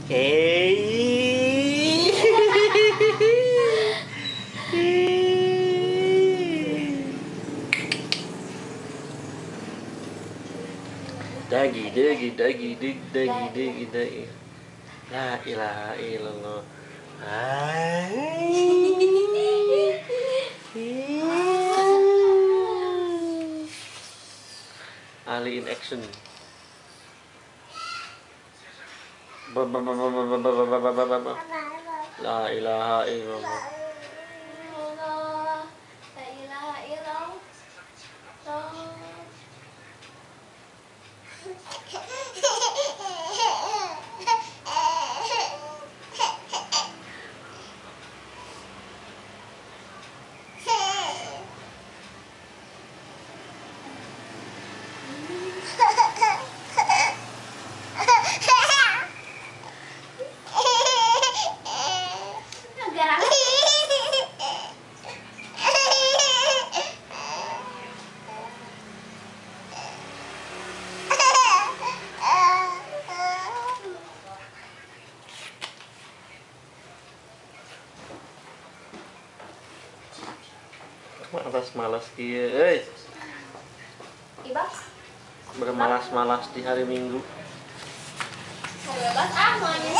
Hey. Dagi dagi dagi dagi dagi dagi. La ilaha illallah. Ali in action. La ilaha illallah. Malas kia, bermalas-malas di hari Minggu. Bebas ah, maunya